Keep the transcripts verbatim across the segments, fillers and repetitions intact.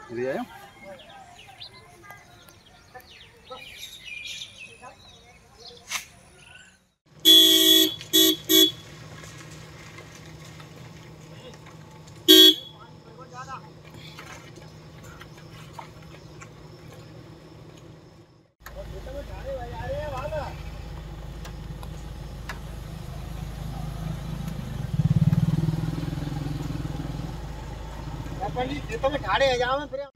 ले आया। खेतों में ठाड़े है जाओ फिर।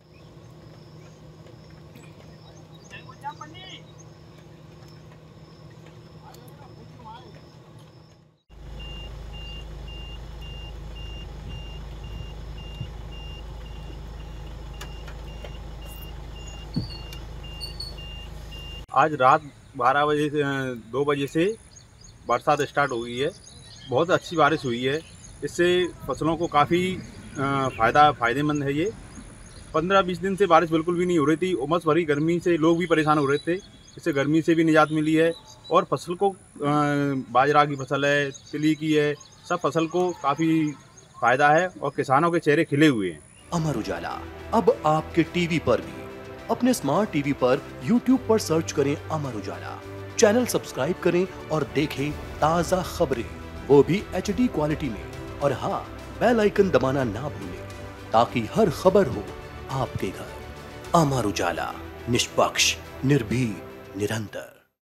आज रात बारह बजे से दो बजे से बरसात स्टार्ट हो गई है। बहुत अच्छी बारिश हुई है। इससे फसलों को काफ़ी फ़ायदा फ़ायदेमंद है। ये पंद्रह बीस दिन से बारिश बिल्कुल भी नहीं हो रही थी। उमस भरी गर्मी से लोग भी परेशान हो रहे थे। इससे गर्मी से भी निजात मिली है और फसल को बाजरा की फसल है, तिली की है, सब फसल को काफ़ी फ़ायदा है और किसानों के चेहरे खिले हुए हैं। अमर उजाला अब आपके टीवी पर भी। अपने स्मार्ट टीवी पर यूट्यूब पर सर्च करें अमर उजाला, चैनल सब्सक्राइब करें और देखें ताज़ा खबरें, वो भी एच डी क्वालिटी में। और हाँ, बेल आइकन दबाना ना भूलें ताकि हर खबर हो आपके घर। अमर उजाला, निष्पक्ष, निर्भीक, निरंतर।